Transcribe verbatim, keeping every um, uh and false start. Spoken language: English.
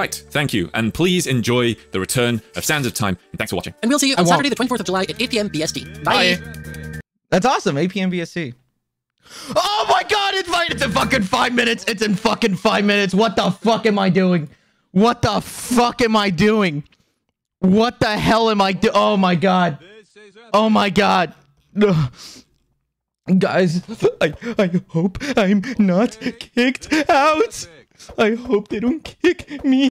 right, thank you. And please enjoy the return of Sands of Time. And thanks for watching. And we'll see you on Saturday, the twenty-fourth of July at eight p m B S T. Bye. Bye. That's awesome. eight p m B S T. Oh my god, it's fine. It's in fucking five minutes. It's in fucking five minutes. What the fuck am I doing? What the fuck am I doing? What the hell am I do? Oh my god. Oh my god. Ugh. Guys, I, I hope I'm not kicked out. I hope they don't kick me